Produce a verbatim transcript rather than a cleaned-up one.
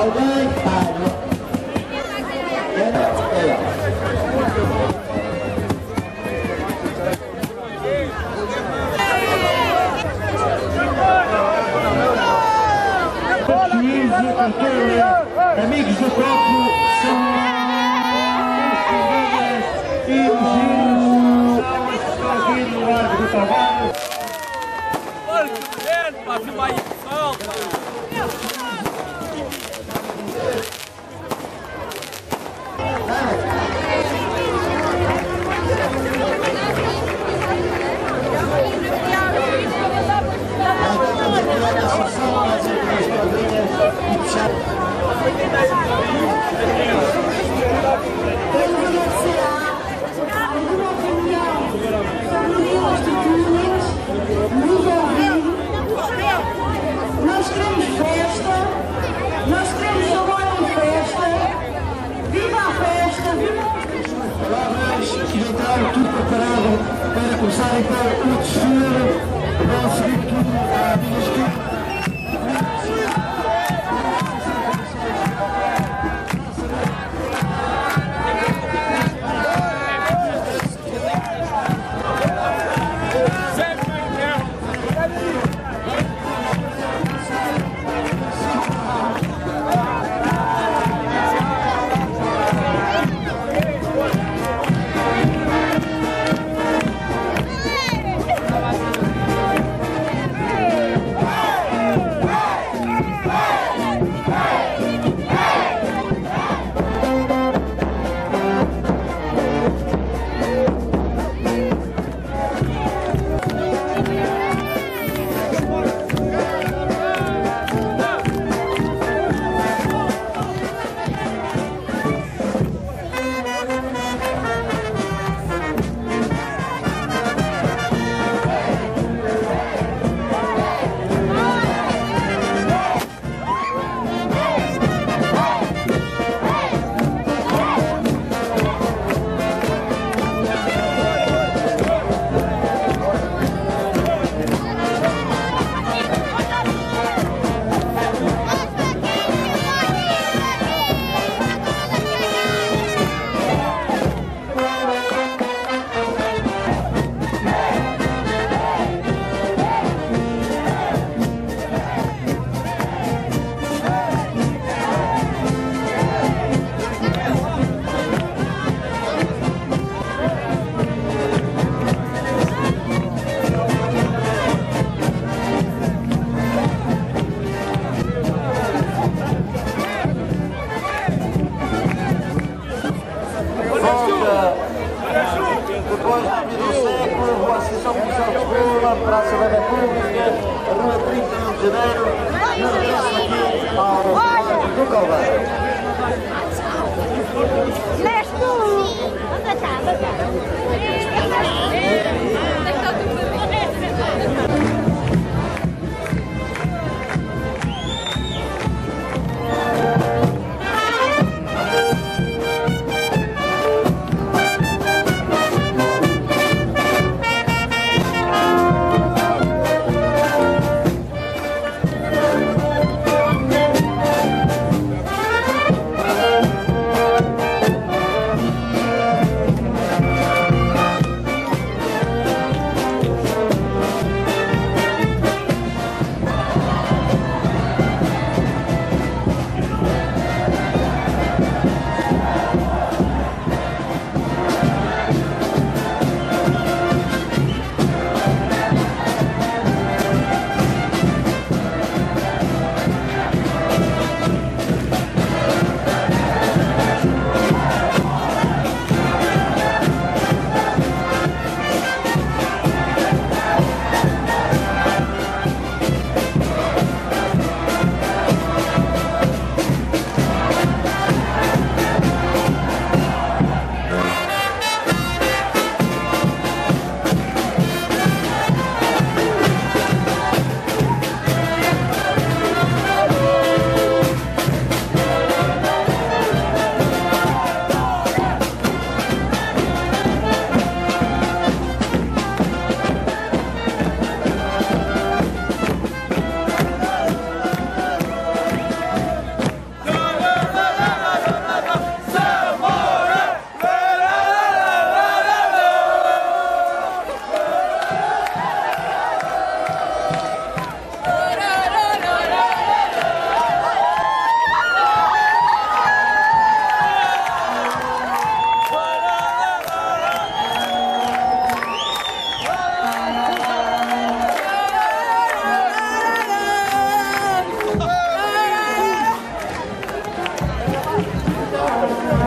alguém paga. É, é. Amigos do copo, são as e os giros são as que estão aqui no largo do Calvário. Olha que bonito, pá, filma aí o sol, Nós queremos festa, nós queremos agora uma festa, viva a festa, viva a festa! Palavras que já estão tudo preparado para começar então o desfile, para seguir tudo à minha esquerda. Praça da República, Rua trinta e um de Janeiro, e o regresso aqui ao Largo do Calvário. Leste tu! Onde está? Onde está? Obrigada.